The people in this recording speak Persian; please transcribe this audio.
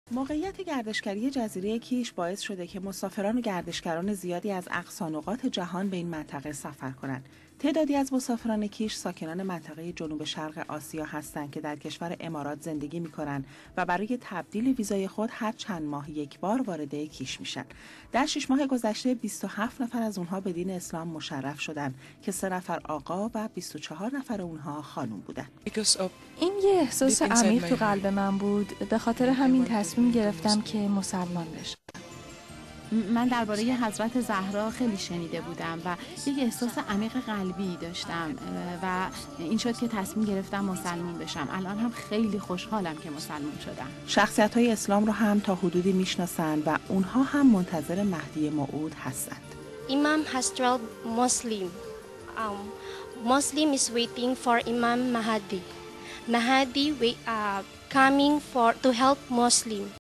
موقعیت گردشگری جزیره کیش باعث شده که مسافران و گردشگران زیادی از اقصا نقاط جهان به این منطقه سفر کنند. تعدادی از مسافران کیش ساکنان منطقه جنوب شرق آسیا هستند که در کشور امارات زندگی می‌کنند و برای تبدیل ویزای خود هر چند ماه یک بار وارد کیش میشن. در 6 ماه گذشته 27 نفر از اونها به دین اسلام مشرف شدند که 3 نفر آقا و 24 نفر اونها خانم بودند. این یه احساس عمیق تو قلب من بود. به خاطر همین تصمیم گرفتم که مسلمان بشم. من درباره حضرت زهرا خیلی شنیده بودم و یک احساس عمیق قلبی داشتم و این شد که تصمیم گرفتم مسلمان بشم. الان هم خیلی خوشحالم که مسلمان شدم. شخصیت‌های اسلام رو هم تا حدودی میشناسند و اونها هم منتظر مهدی موعود هستند. Imam Hasdral Muslim. Muslim is waiting for Imam Mahdi. Mahdi coming to help Muslim.